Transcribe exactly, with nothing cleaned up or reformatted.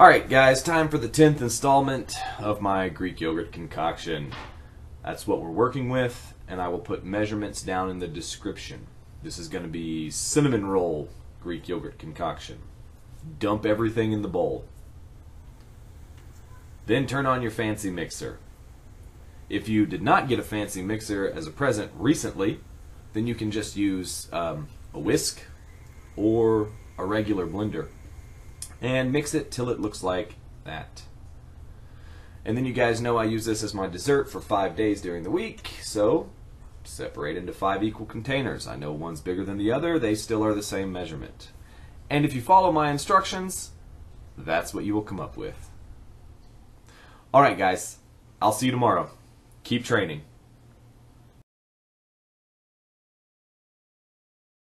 Alright guys, time for the tenth installment of my Greek yogurt concoction. That's what we're working with, and I will put measurements down in the description. This is going to be cinnamon roll Greek yogurt concoction. Dump everything in the bowl. Then turn on your fancy mixer. If you did not get a fancy mixer as a present recently, then you can just use um, a whisk or a regular blender and mix it till it looks like that. And then you guys know I use this as my dessert for five days during the week, so separate into five equal containers. I know one's bigger than the other, they still are the same measurement. And if you follow my instructions, that's what you will come up with. Alright guys, I'll see you tomorrow. Keep training.